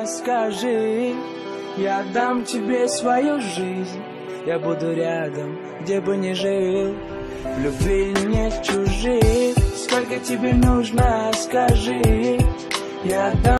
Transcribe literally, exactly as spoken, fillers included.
скажи. Я дам тебе свою жизнь, я буду рядом, где бы ни жил. В любви нет чужих, сколько тебе нужно, скажи. Я дам